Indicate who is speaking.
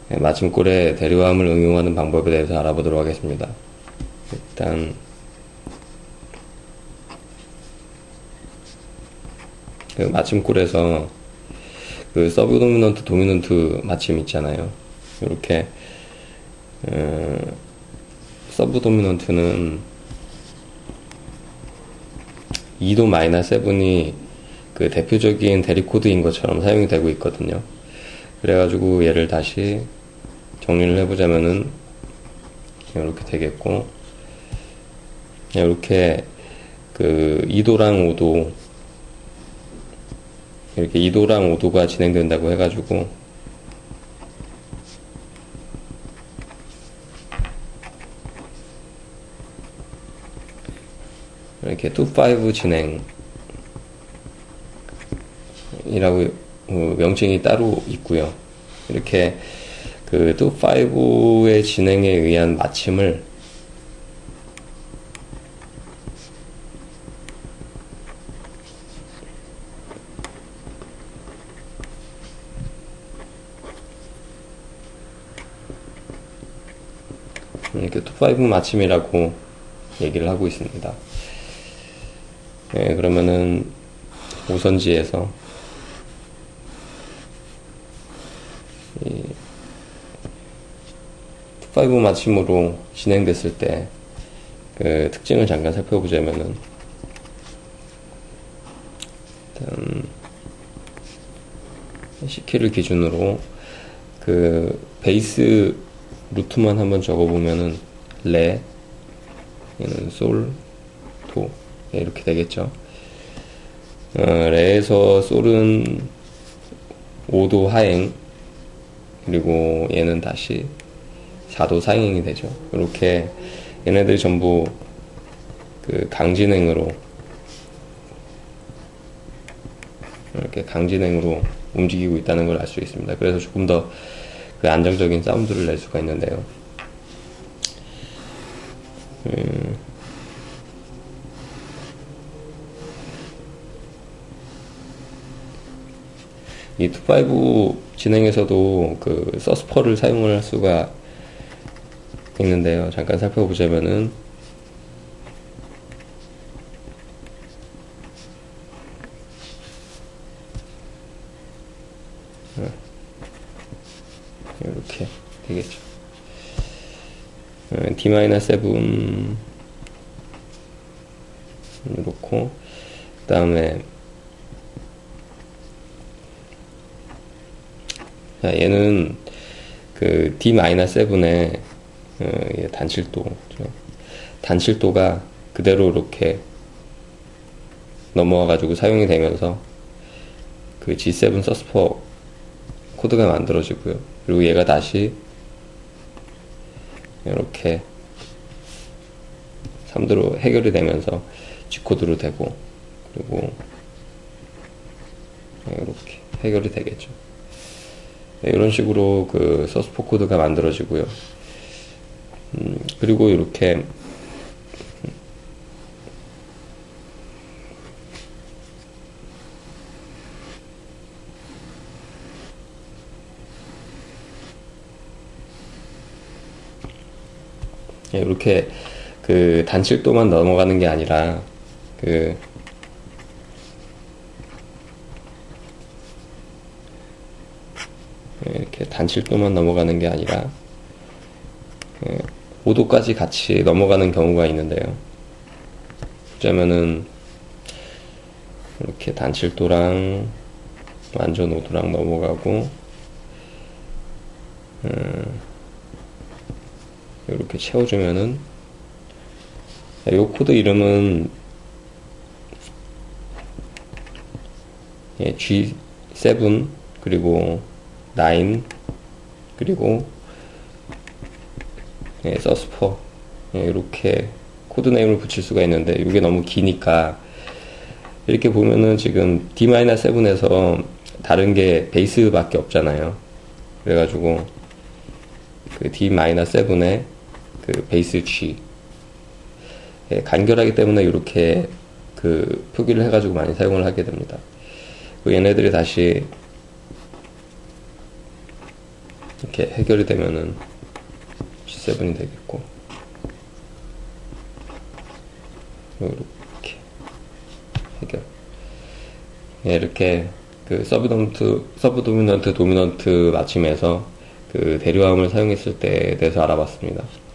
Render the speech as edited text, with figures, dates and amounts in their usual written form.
Speaker 1: 마침골에 대류함을 응용하는 방법에 대해서 알아보도록 하겠습니다. 일단 그 마침골에서 그 서브 도미넌트, 도미넌트 마침 있잖아요. 이렇게 서브 도미넌트는 2도 마이너 7이 그 대표적인 대리코드인 것처럼 사용이 되고 있거든요. 그래가지고 얘를 다시 정리를 해보자면은 이렇게 되겠고, 이렇게 그 2도랑 5도, 이렇게 2도랑 5도가 진행된다고 해가지고 이렇게 2-5 진행이라고 명칭이 따로 있고요. 이렇게 그 2-5의 진행에 의한 마침을 이렇게 2-5 마침이라고 얘기를 하고 있습니다. 네, 그러면은 오선지에서 이 2-5 마침으로 진행됐을 때 그 특징을 잠깐 살펴보자면은, 일단 C키를 기준으로 그 베이스 루트만 한번 적어보면은 레, 얘는 솔, 도, 이렇게 되겠죠. 레에서 솔은 5도 하행, 그리고 얘는 다시 4도 상행이 되죠. 이렇게 얘네들이 전부 그 강진행으로, 이렇게 강진행으로 움직이고 있다는 걸 알 수 있습니다. 그래서 조금 더 그 안정적인 사운드를 낼 수가 있는데요. 이 2-5 진행에서도 그 서스퍼를 사용을 할 수가 있는데요. 잠깐 살펴보자면은, 이렇게 되겠죠. D-7 이렇고, 그 다음에 얘는 그 D-7의 단칠도가 그대로 이렇게 넘어와가지고 사용이 되면서 그 G7 서스퍼 코드가 만들어지고요. 그리고 얘가 다시 이렇게 3도로 해결이 되면서 G코드로 되고, 그리고 이렇게 해결이 되겠죠. 이런 식으로 그 서스퍼 코드가 만들어지고요. 그리고 이렇게 이렇게 그 단칠도만 넘어가는 게 아니라 그 이렇게 단칠도만 넘어가는 게 아니라 5도까지 같이 넘어가는 경우가 있는데요. 그러면은 이렇게 단칠도랑 완전 5도랑 넘어가고, 이렇게 채워주면은, 이 코드 이름은 G7 그리고 9 그리고 서스퍼, 이렇게 코드 네임을 붙일 수가 있는데, 이게 너무 기니까 이렇게 보면은 지금 D-7에서 다른 게 베이스밖에 없잖아요. 그래가지고 그 D-7의 그 베이스 G, 간결하기 때문에 이렇게 그 표기를 해가지고 많이 사용을 하게 됩니다. 그 얘네들이 다시 이렇게 해결이 되면은 G7이 되겠고, 이렇게 해결. 예, 이렇게 그 서브도미넌트, 도미넌트 맞춤에서 그 대류함을 사용했을 때에 대해서 알아봤습니다.